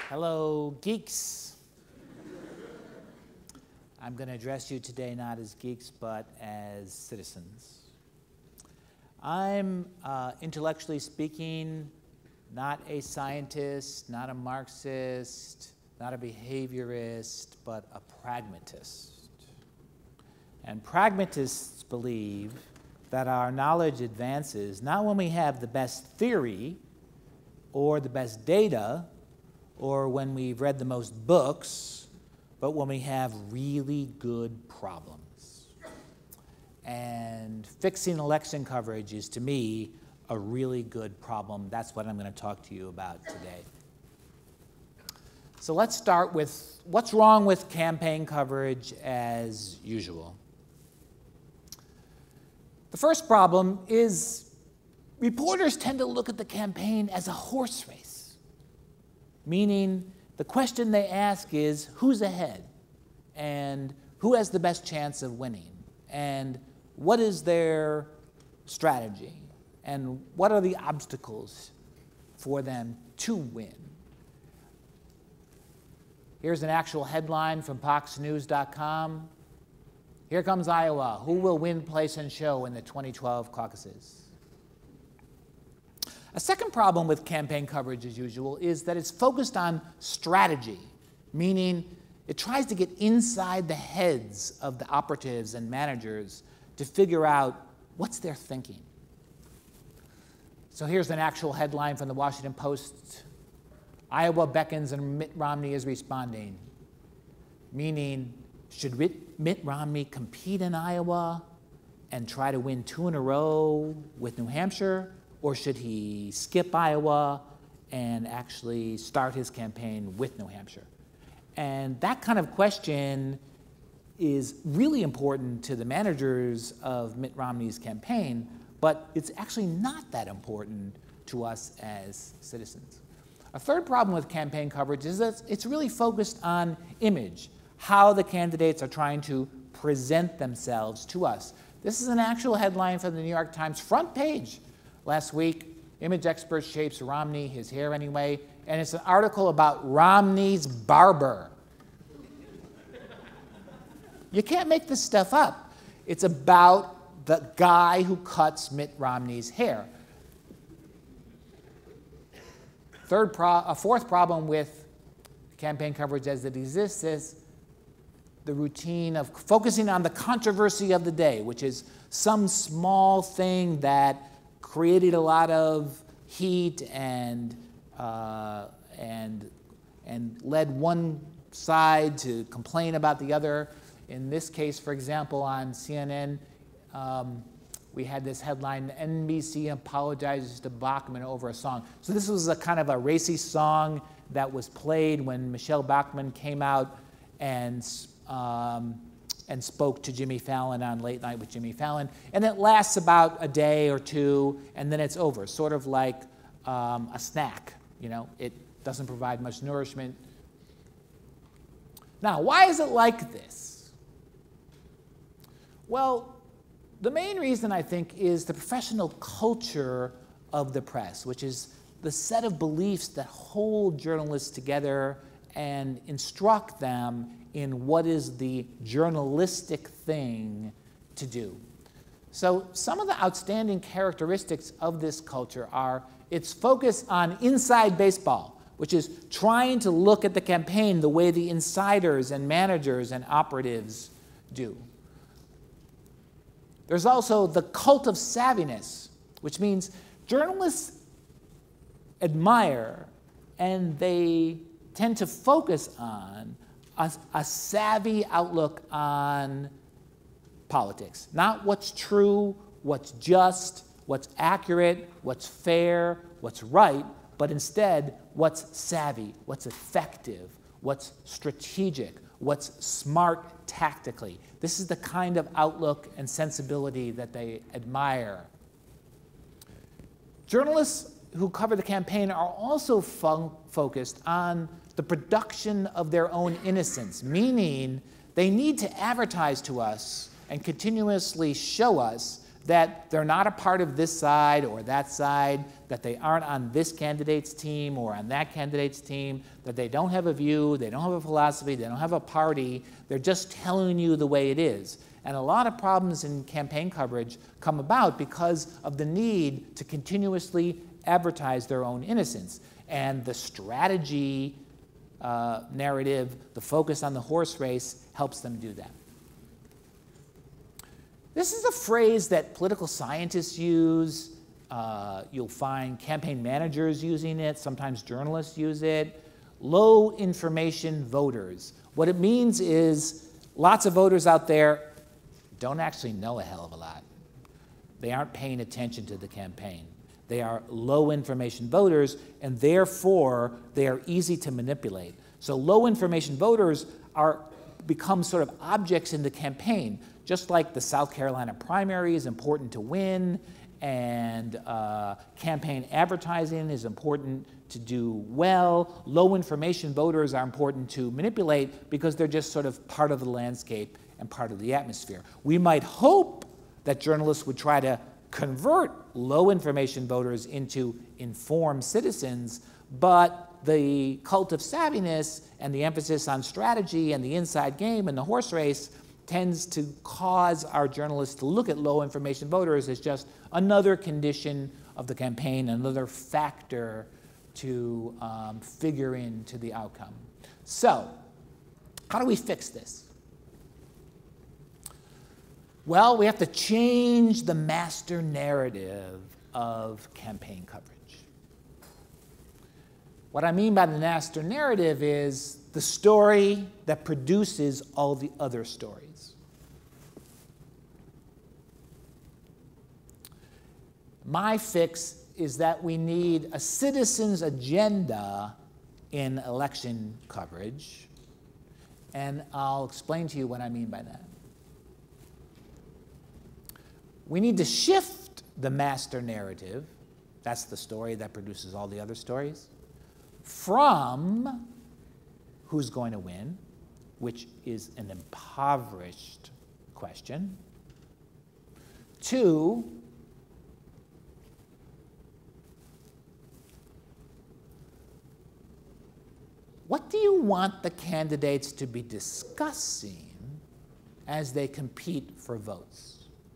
Hello, geeks. I'm going to address you today not as geeks, but as citizens. I'm, intellectually speaking, not a scientist, not a Marxist, not a behaviorist, but a pragmatist. And pragmatists believe that our knowledge advances not when we have the best theory or the best data or when we've read the most books, but when we have really good problems. And fixing election coverage is, to me, a really good problem. That's what I'm going to talk to you about today. So let's start with what's wrong with campaign coverage as usual. The first problem is reporters tend to look at the campaign as a horse race. Meaning, the question they ask is, who's ahead? And who has the best chance of winning? And what is their strategy? And what are the obstacles for them to win? Here's an actual headline from FoxNews.com. Here comes Iowa. Who will win, place, and show in the 2012 caucuses? A second problem with campaign coverage, as usual, is that it's focused on strategy, meaning it tries to get inside the heads of the operatives and managers to figure out what's their thinking. So here's an actual headline from the Washington Post. Iowa beckons and Mitt Romney is responding, meaning should Mitt Romney compete in Iowa and try to win 2 in a row with New Hampshire? Or should he skip Iowa and actually start his campaign with New Hampshire? And that kind of question is really important to the managers of Mitt Romney's campaign, but it's actually not that important to us as citizens. A third problem with campaign coverage is that it's really focused on image, how the candidates are trying to present themselves to us. This is an actual headline from the New York Times front page. Last week, image expert shapes Romney, his hair anyway, and it's an article about Romney's barber. You can't make this stuff up. It's about the guy who cuts Mitt Romney's hair. A fourth problem with campaign coverage as it exists is the routine of focusing on the controversy of the day, which is some small thing that created a lot of heat and led one side to complain about the other. In this case, for example, on CNN, we had this headline, NBC apologizes to Bachmann over a song. So this was a kind of a racy song that was played when Michelle Bachmann came out and spoke to Jimmy Fallon on Late Night with Jimmy Fallon. And it lasts about a day or two, and then it's over, sort of like a snack. You know, it doesn't provide much nourishment. Now, why is it like this? Well, the main reason, I think, is the professional culture of the press, which is the set of beliefs that hold journalists together and instruct them in what is the journalistic thing to do. So some of the outstanding characteristics of this culture are its focus on inside baseball, which is trying to look at the campaign the way the insiders and managers and operatives do. There's also the cult of savviness, which means journalists admire and they tend to focus on a savvy outlook on politics. Not what's true, what's just, what's accurate, what's fair, what's right, but instead what's savvy, what's effective, what's strategic, what's smart tactically. This is the kind of outlook and sensibility that they admire. Journalists who cover the campaign are also focused on the production of their own innocence, meaning they need to advertise to us and continuously show us that they're not a part of this side or that side, that they aren't on this candidate's team or on that candidate's team, that they don't have a view, they don't have a philosophy, they don't have a party, they're just telling you the way it is. And a lot of problems in campaign coverage come about because of the need to continuously advertise their own innocence. And the strategy narrative, the focus on the horse race, helps them do that. This is a phrase that political scientists use. You'll find campaign managers using it. Sometimes journalists use it. Low information voters. What it means is lots of voters out there don't actually know a hell of a lot. They aren't paying attention to the campaign. They are low information voters, and therefore they are easy to manipulate. So low information voters become sort of objects in the campaign, just like the South Carolina primary is important to win, and campaign advertising is important to do well. Low information voters are important to manipulate because they're just sort of part of the landscape and part of the atmosphere. We might hope that journalists would try to convert low information voters into informed citizens, but the cult of savviness and the emphasis on strategy and the inside game and the horse race tends to cause our journalists to look at low information voters as just another condition of the campaign, another factor to figure into the outcome. So, how do we fix this? Well, we have to change the master narrative of campaign coverage. What I mean by the master narrative is the story that produces all the other stories. My fix is that we need a citizen's agenda in election coverage, and I'll explain to you what I mean by that. We need to shift the master narrative, that's the story that produces all the other stories, from who's going to win, which is an impoverished question, to what do you want the candidates to be discussing as they compete for votes?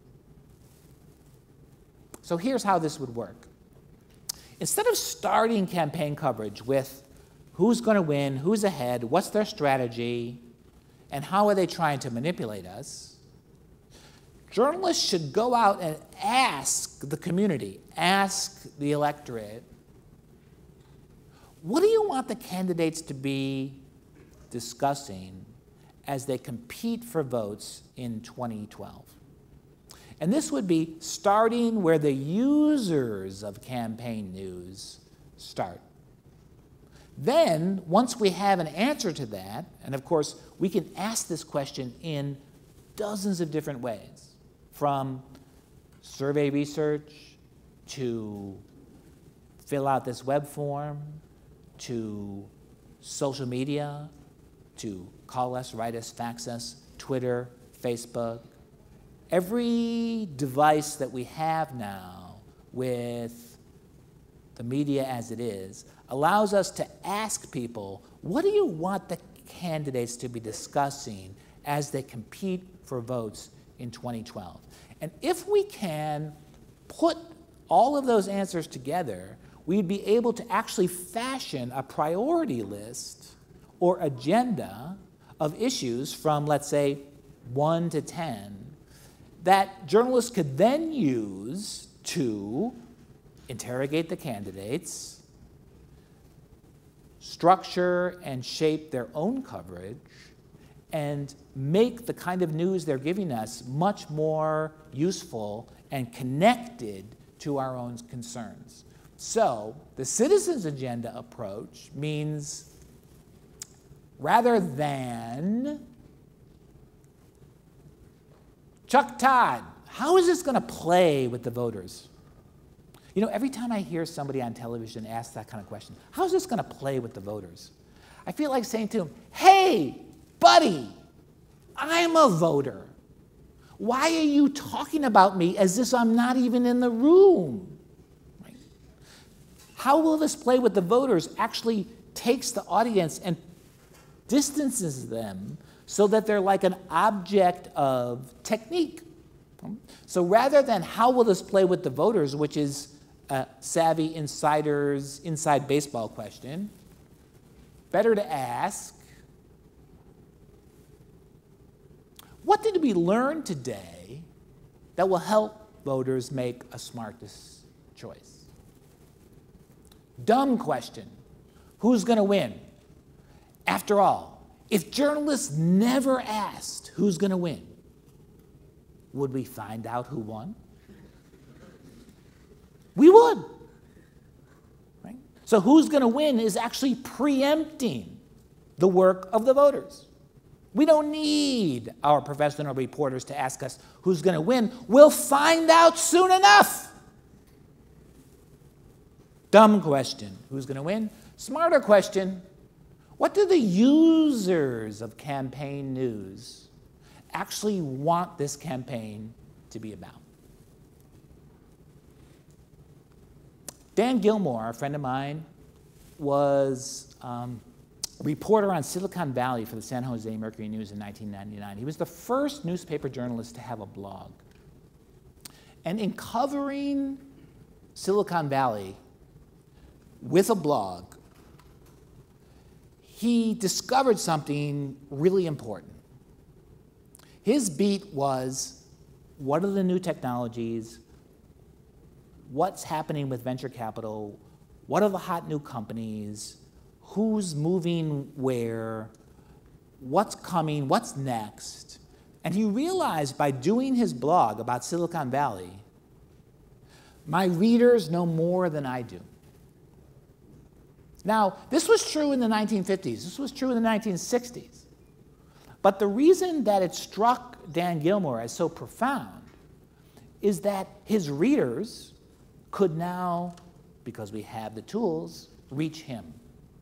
So here's how this would work. Instead of starting campaign coverage with who's going to win, who's ahead, what's their strategy, and how are they trying to manipulate us, journalists should go out and ask the community, ask the electorate, what do you want the candidates to be discussing as they compete for votes in 2012? And this would be starting where the users of campaign news start. Then, once we have an answer to that, and of course, we can ask this question in dozens of different ways, from survey research to fill out this web form, to social media, to call us, write us, fax us, Twitter, Facebook. Every device that we have now with the media as it is allows us to ask people, what do you want the candidates to be discussing as they compete for votes in 2012? And if we can put all of those answers together, we'd be able to actually fashion a priority list or agenda of issues from, let's say, 1 to 10 that journalists could then use to interrogate the candidates, structure and shape their own coverage, and make the kind of news they're giving us much more useful and connected to our own concerns. So the citizens' agenda approach means rather than Chuck Todd, how is this going to play with the voters? You know, every time I hear somebody on television ask that kind of question, how is this going to play with the voters? I feel like saying to him, hey, buddy, I'm a voter. Why are you talking about me as if I'm not even in the room? Right? How will this play with the voters actually takes the audience and distances them so that they're like an object of technique? So rather than how will this play with the voters, which is a savvy insider's inside baseball question, better to ask, what did we learn today that will help voters make a smart choice? Dumb question. Who's going to win? After all, if journalists never asked who's going to win, would we find out who won? We would. Right? So who's going to win is actually preempting the work of the voters. We don't need our professional reporters to ask us who's going to win. We'll find out soon enough. Dumb question. Who's going to win? Smarter question. What do the users of campaign news actually want this campaign to be about? Dan Gilmore, a friend of mine, was reporter on Silicon Valley for the San Jose Mercury News in 1999. He was the first newspaper journalist to have a blog. And in covering Silicon Valley with a blog, he discovered something really important. His beat was, what are the new technologies? What's happening with venture capital? What are the hot new companies? Who's moving where? What's coming? What's next? And he realized by doing his blog about Silicon Valley, my readers know more than I do. Now, this was true in the 1950s. This was true in the 1960s. But the reason that it struck Dan Gilmore as so profound is that his readers could now, because we have the tools, reach him.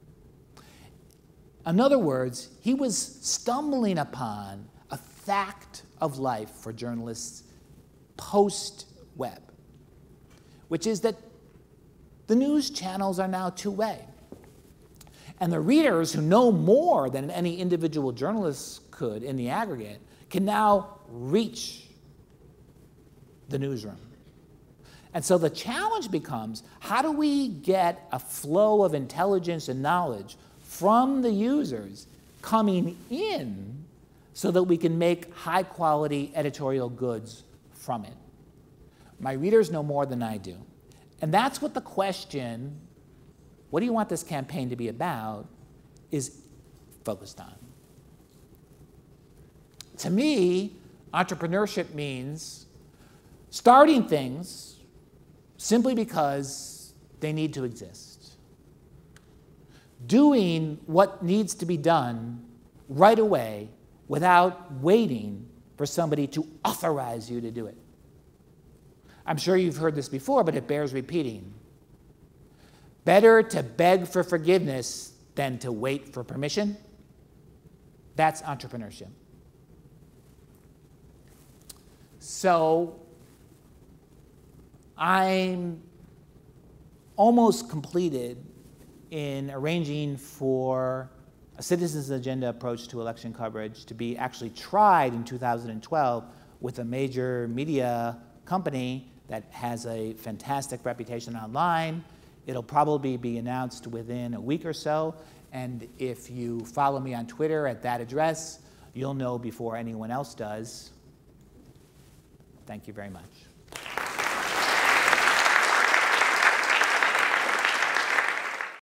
In other words, he was stumbling upon a fact of life for journalists post-web, which is that the news channels are now two-way. And the readers who know more than any individual journalist could in the aggregate can now reach the newsroom. And so the challenge becomes, how do we get a flow of intelligence and knowledge from the users coming in so that we can make high-quality editorial goods from it? My readers know more than I do. And that's what the question, what do you want this campaign to be about, is focused on. To me, entrepreneurship means starting things simply because they need to exist. Doing what needs to be done right away without waiting for somebody to authorize you to do it. I'm sure you've heard this before, but it bears repeating. Better to beg for forgiveness than to wait for permission. That's entrepreneurship. So I'm almost completed in arranging for a citizens' agenda approach to election coverage to be actually tried in 2012 with a major media company that has a fantastic reputation online. It'll probably be announced within a week or so, and if you follow me on Twitter at that address, you'll know before anyone else does. Thank you very much.